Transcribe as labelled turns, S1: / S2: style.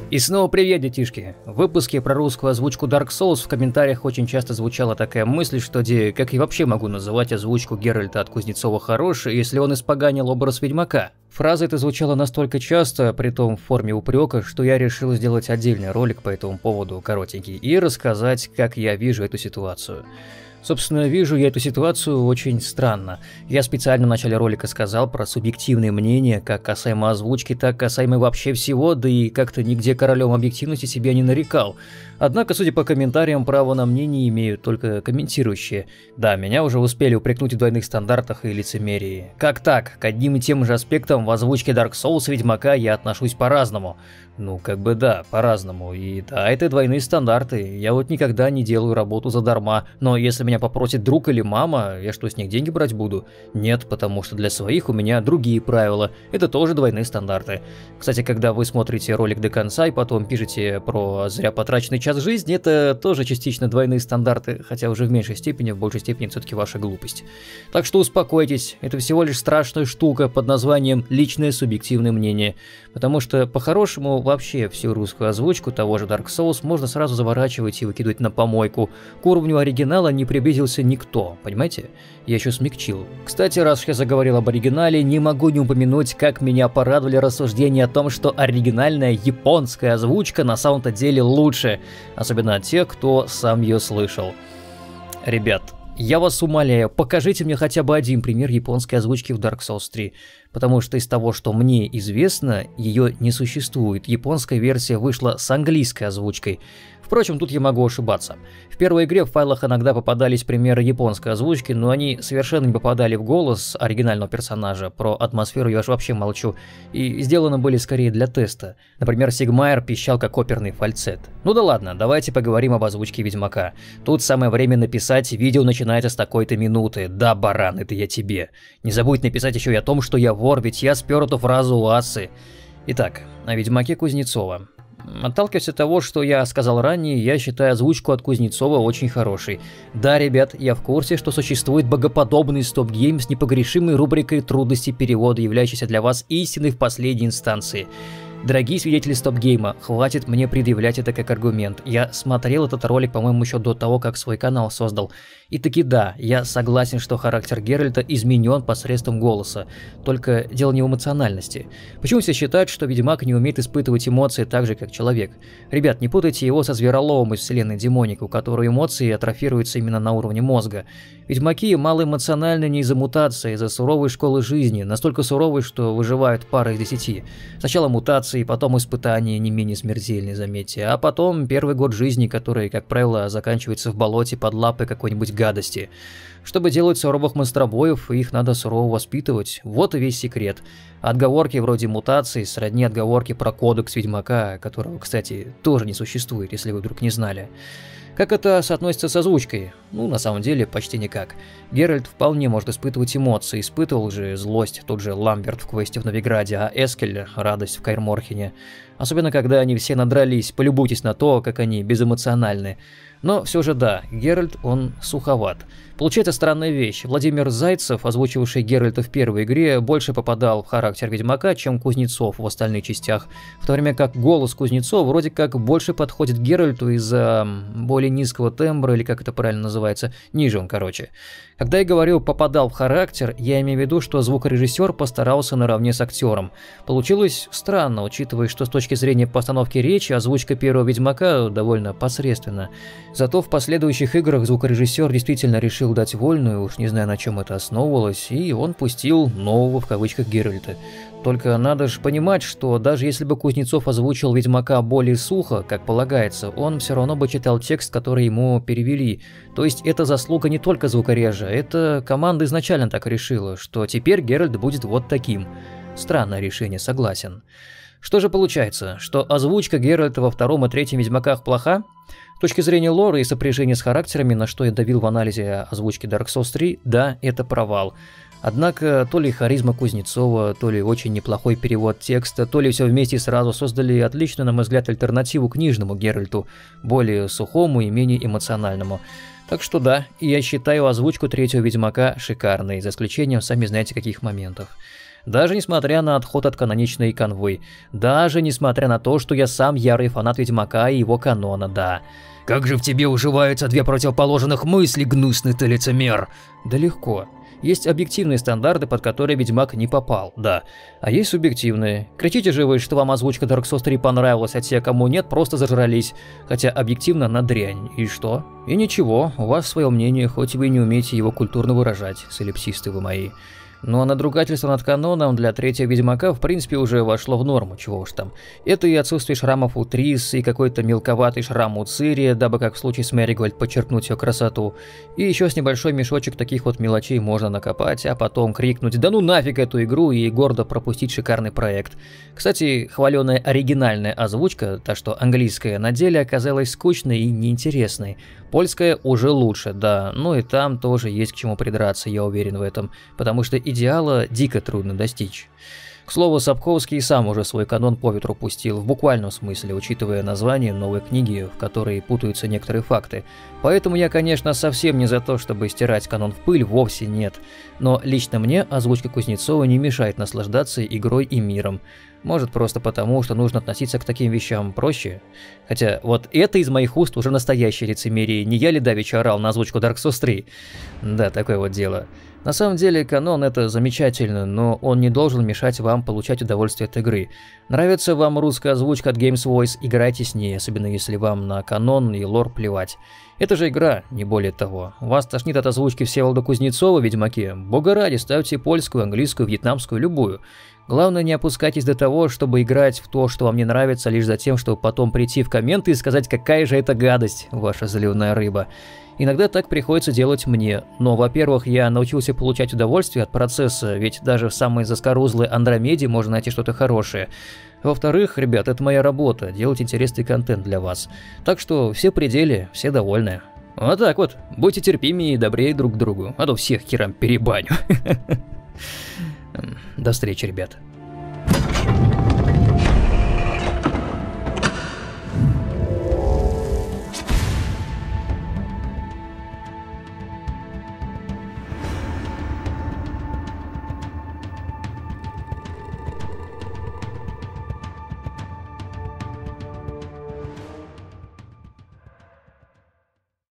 S1: И снова привет, детишки! В выпуске про русскую озвучку Dark Souls в комментариях очень часто звучала такая мысль, что как я вообще могу называть озвучку Геральта от Кузнецова хорошей, если он испоганил образ Ведьмака? Фраза эта звучала настолько часто, притом в форме упрека, что я решил сделать отдельный ролик по этому поводу, коротенький, и рассказать, как я вижу эту ситуацию. Собственно, вижу я эту ситуацию очень странно. Я специально в начале ролика сказал про субъективные мнения, как касаемо озвучки, так касаемо вообще всего, да и как-то нигде королем объективности себя не нарекал. Однако, судя по комментариям, право на мнение имеют только комментирующие. Да, меня уже успели упрекнуть в двойных стандартах и лицемерии. Как так? К одним и тем же аспектам в озвучке Dark Souls и Ведьмака я отношусь по-разному. Ну, как бы да, по-разному. И да, это двойные стандарты. Я вот никогда не делаю работу задарма. Но если меня попросит друг или мама, я что, с них деньги брать буду? Нет, потому что для своих у меня другие правила. Это тоже двойные стандарты. Кстати, когда вы смотрите ролик до конца и потом пишете про зря потраченный час жизни, это тоже частично двойные стандарты, хотя уже в меньшей степени, в большей степени все-таки ваша глупость. Так что успокойтесь, это всего лишь страшная штука под названием «личное субъективное мнение». Потому что, по-хорошему, вообще всю русскую озвучку того же Dark Souls можно сразу заворачивать и выкидывать на помойку. К уровню оригинала не приблизился никто, понимаете? Я еще смягчил. Кстати, раз уж я заговорил об оригинале, не могу не упомянуть, как меня порадовали рассуждения о том, что оригинальная японская озвучка на самом-то деле лучше. Особенно от тех, кто сам ее слышал. Ребят, я вас умоляю, покажите мне хотя бы один пример японской озвучки в Dark Souls 3. Потому что из того, что мне известно, ее не существует. Японская версия вышла с английской озвучкой. Впрочем, тут я могу ошибаться. В первой игре в файлах иногда попадались примеры японской озвучки, но они совершенно не попадали в голос оригинального персонажа. Про атмосферу я уж вообще молчу. И сделаны были скорее для теста. Например, Сигмайер пищал как оперный фальцет. Ну да ладно, давайте поговорим об озвучке Ведьмака. Тут самое время написать: видео начинается с такой-то минуты. Да, баран, это я тебе. Не забудь написать еще и о том, что я вор, ведь я спер эту фразу у Асы. Итак, о Ведьмаке Кузнецова. Отталкиваясь от того, что я сказал ранее, я считаю озвучку от Кузнецова очень хорошей. Да, ребят, я в курсе, что существует богоподобный стоп-гейм с непогрешимой рубрикой трудности перевода, являющейся для вас истиной в последней инстанции. Дорогие свидетели стоп-гейма, хватит мне предъявлять это как аргумент. Я смотрел этот ролик, по-моему, еще до того, как свой канал создал. И таки да, я согласен, что характер Геральта изменен посредством голоса. Только дело не в эмоциональности. Почему все считают, что Ведьмак не умеет испытывать эмоции так же, как человек? Ребят, не путайте его со Звероловым из вселенной Демоник, у которого эмоции атрофируются именно на уровне мозга. Ведьмаки малоэмоциональны не из-за мутации, а из-за суровой школы жизни, настолько суровой, что выживают пара из 10. Сначала мутации, потом испытания не менее смертельные, заметьте, а потом первый год жизни, который, как правило, заканчивается в болоте под лапой какой-нибудь гадости. Чтобы делать суровых монстробоев, их надо сурово воспитывать. Вот и весь секрет. Отговорки вроде мутаций сродни отговорки про кодекс Ведьмака, которого, кстати, тоже не существует, если вы вдруг не знали. Как это соотносится с озвучкой? Ну, на самом деле, почти никак. Геральт вполне может испытывать эмоции. Испытывал же злость тот же Ламберт в квесте в Новиграде, а Эскель – радость в Каэр Морхене. Особенно, когда они все надрались, полюбуйтесь на то, как они безэмоциональны. Но все же да, Геральт, он суховат. Получается странная вещь. Владимир Зайцев, озвучивавший Геральта в первой игре, больше попадал в характер Ведьмака, чем Кузнецов в остальных частях, в то время как голос Кузнецова вроде как больше подходит Геральту из-за более низкого тембра, или как это правильно называется, ниже он, короче. Когда я говорю «попадал в характер», я имею в виду, что звукорежиссер постарался наравне с актером. Получилось странно, учитывая, что с точки зрения постановки речи озвучка первого Ведьмака довольно посредственна. Зато в последующих играх звукорежиссер действительно решил дать вольную, уж не знаю, на чем это основывалось, и он пустил нового в кавычках Геральта. Только надо же понимать, что даже если бы Кузнецов озвучил Ведьмака более сухо, как полагается, он все равно бы читал текст, который ему перевели. То есть это заслуга не только звукорежа, это команда изначально так решила, что теперь Геральт будет вот таким. Странное решение, согласен. Что же получается, что озвучка Геральта во втором и третьем Ведьмаках плоха? С точки зрения лора и сопряжения с характерами, на что я давил в анализе озвучки Dark Souls 3, да, это провал. Однако то ли харизма Кузнецова, то ли очень неплохой перевод текста, то ли все вместе сразу создали отличную, на мой взгляд, альтернативу книжному Геральту, более сухому и менее эмоциональному. Так что да, я считаю озвучку третьего Ведьмака шикарной, за исключением сами знаете каких моментов. Даже несмотря на отход от каноничной канвы, даже несмотря на то, что я сам ярый фанат Ведьмака и его канона, да. Как же в тебе уживаются две противоположных мысли, гнусный ты лицемер? Да легко. Есть объективные стандарты, под которые Ведьмак не попал, да. А есть субъективные. Кричите же вы, что вам озвучка Dark Souls 3 понравилась, а те, кому нет, просто зажрались. Хотя объективно она дрянь. И что? И ничего, у вас свое мнение, хоть вы и не умеете его культурно выражать, солипсисты вы мои. Ну а надругательство над каноном для третьего Ведьмака в принципе уже вошло в норму, чего уж там. Это и отсутствие шрамов у Трис, и какой-то мелковатый шрам у Цири, дабы как в случае с Мэригольд подчеркнуть ее красоту. И еще с небольшой мешочек таких вот мелочей можно накопать, а потом крикнуть «Да ну нафиг эту игру!» и гордо пропустить шикарный проект. Кстати, хваленая оригинальная озвучка, та что английская, на деле оказалась скучной и неинтересной. Польская уже лучше, да, но и там тоже есть к чему придраться, я уверен в этом, потому что идеала дико трудно достичь. К слову, Сапковский сам уже свой канон по ветру пустил, в буквальном смысле, учитывая название новой книги, в которой путаются некоторые факты. Поэтому я, конечно, совсем не за то, чтобы стирать канон в пыль, вовсе нет. Но лично мне озвучка Кузнецова не мешает наслаждаться игрой и миром. Может, просто потому, что нужно относиться к таким вещам проще? Хотя, вот это из моих уст уже настоящее лицемерие, не я ли давеча орал на озвучку Dark Souls 3? Да, такое вот дело. На самом деле, канон это замечательно, но он не должен мешать вам получать удовольствие от игры. Нравится вам русская озвучка от Games Voice, играйте с ней, особенно если вам на канон и лор плевать. Это же игра, не более того. Вас тошнит от озвучки Всеволода Кузнецова в Ведьмаке? Бога ради, ставьте польскую, английскую, вьетнамскую, любую. Главное, не опускайтесь до того, чтобы играть в то, что вам не нравится, лишь за тем, чтобы потом прийти в комменты и сказать, какая же это гадость, ваша заливная рыба. Иногда так приходится делать мне, но, во-первых, я научился получать удовольствие от процесса, ведь даже в самой заскорузлой Андромеде можно найти что-то хорошее. Во-вторых, ребят, это моя работа, делать интересный контент для вас. Так что все при деле, все довольны. Вот так вот, будьте терпимее и добрее друг к другу, а то всех херам перебаню. До встречи, ребят.